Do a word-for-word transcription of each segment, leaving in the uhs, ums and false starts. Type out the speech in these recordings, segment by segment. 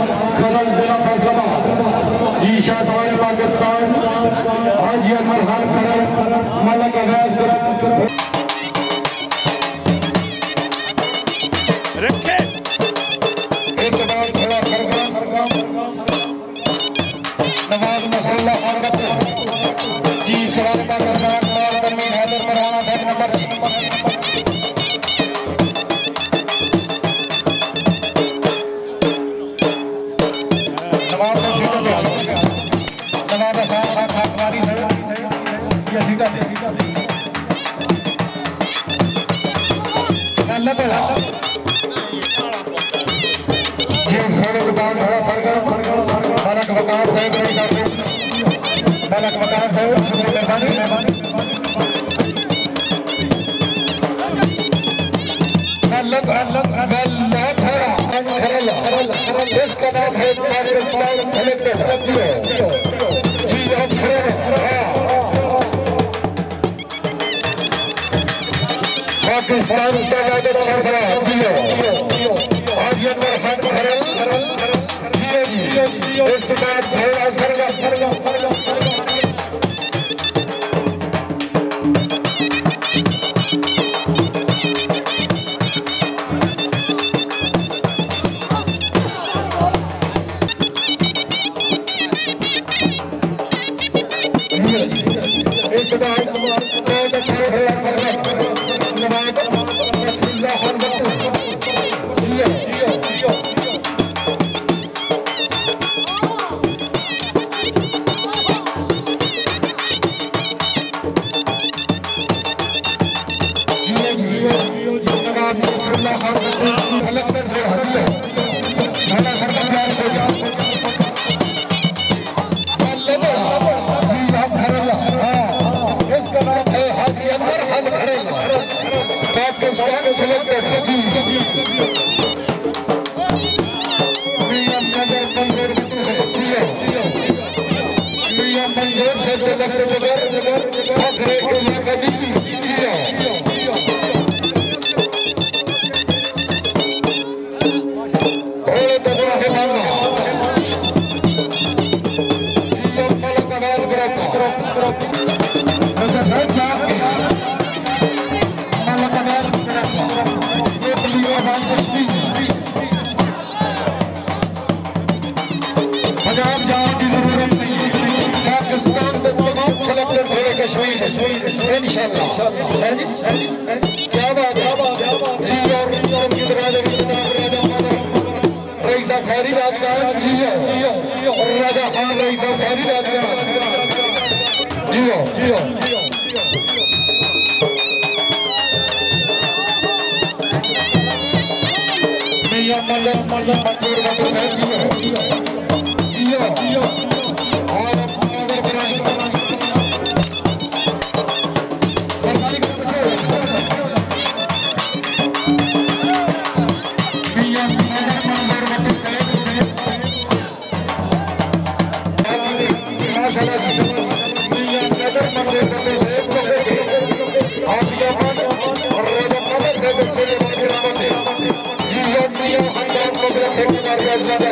सदर जिला फैसलाबाद जी शाह सवाल पाकिस्तान हाजी अकबर खान खरल मलक अवैस रखे इसके बाद थोड़ा सरगम नवाज मसाला हरकत जी सवाल पाकिस्तान और तमीर हैदर मरवाना सेट नंबर नवाब सीटा दे नवाब साहब खाकवारी है ये सीटा दे अल्लाह पे जिस घोड़े के साथ घोड़ा सरगम मलक वकार साहब रही साहब मलक वकार साहब शुक्रिया मेहरबानी मलक मलक खरा खरला इसका नाम है पाकिस्तान सेलेक्टेड जी हम खड़े पाकिस्तान का नाम अच्छा सरा जी आज ये खान खरल जी इसके बाद घोड़ा सरगम सरगम सरगम इसके बाद बहुत अच्छा घोड़ा सरगम नवाब रसूलुल्लाह खान बट्टू जियो जियो पाकिस्तान सेलेक्टेड जी मियां नजर मंजूर से जियो मियां मंजूर से सेलेक्टेड फखरे इलाका दिल्ली जियो घोड़े दबा के मारना जियो मलक अवैस ग्रुप पंजाब जाने की जरूरत नहीं है पाकिस्तान से तमाम सेलेक्टेड हुए कश्मीर इंशाल्लाह क्या बात है जी और उनकी बरादरी रईसा खैरी राजगार जी और राजा खान रईसा खैरी राजगार जी जी मियां मलक मलक मंजूर साहब जी जियो जियो और नजर बनाई बरदारी के पीछे मियां नजर मंजूर साहब माशाल्लाह मियां नजर मंजूर साहब को आदिया मान और राजा कमर से बच्चे ने मांगे जी मियां हंडान को एक बार ज्यादा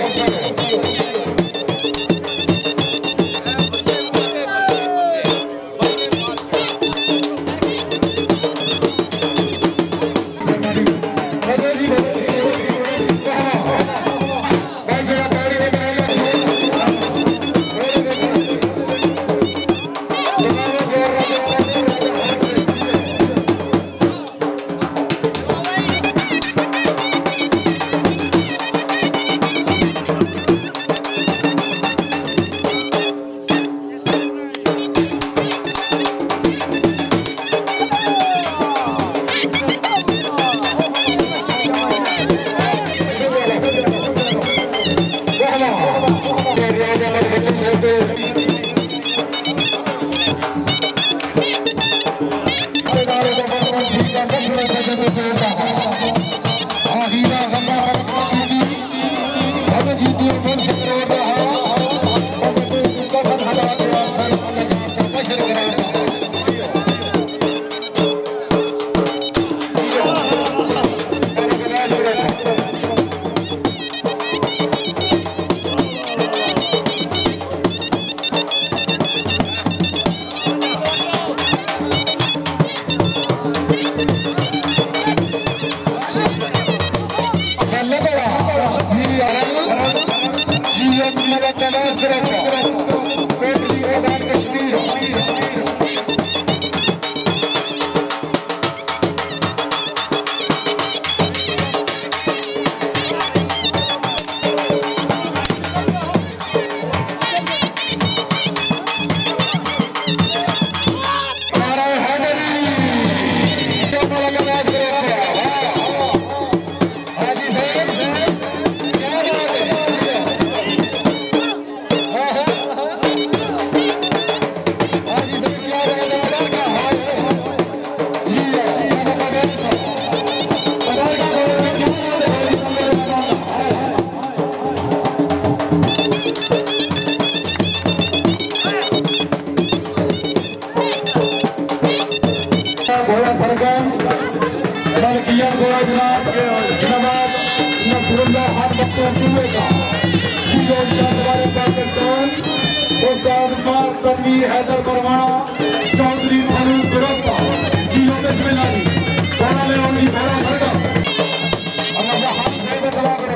हैदर परवाना चौधरी फारूक गुरप्पा जियो बिस्मिल्लाह जी बड़ा ले ओनली बड़ा सरकार अल्लाह हाथ से दवा करो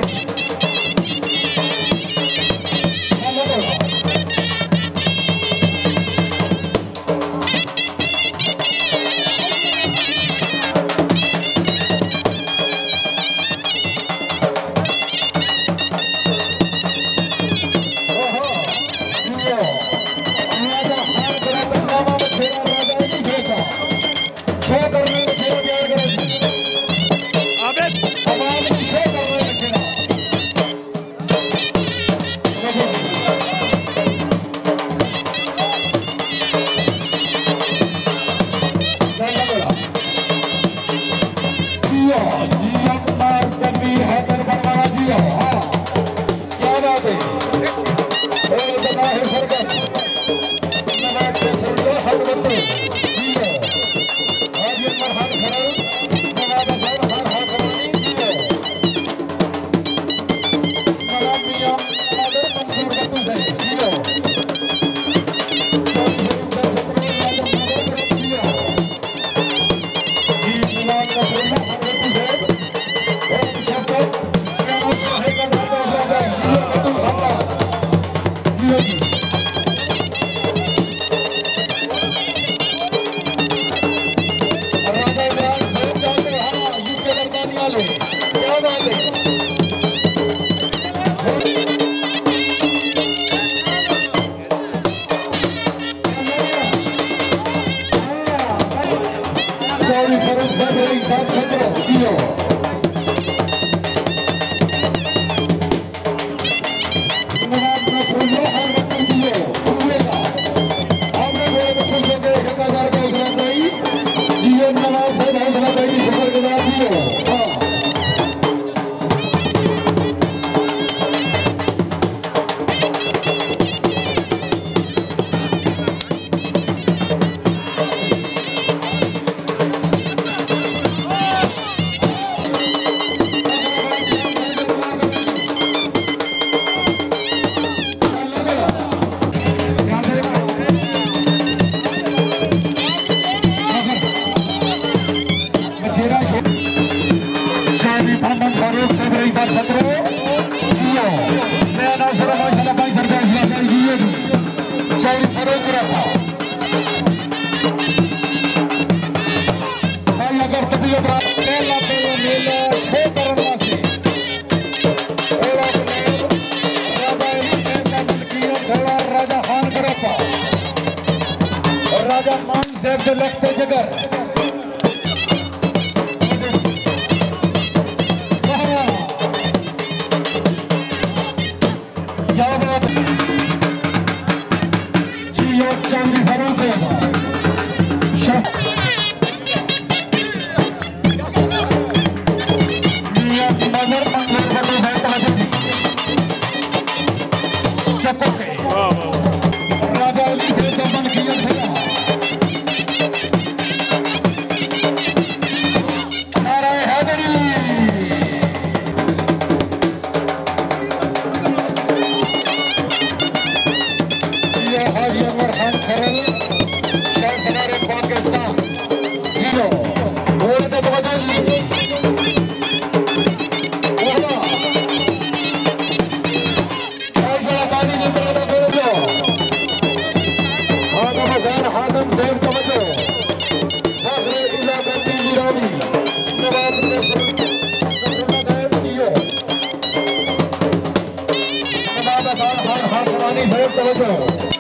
हानी साहब तवज्जो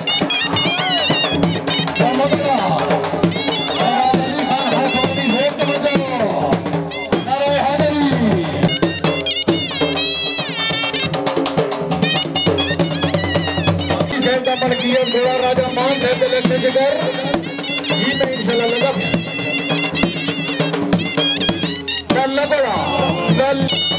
मोहम्मद अली खान हाफानी साहब तवज्जो नारे हैदरी साहब का मलकियत घोड़ा राजा मान साहब के लेते जिगर जी में इंशाल्लाह लगा कल लगड़ा कल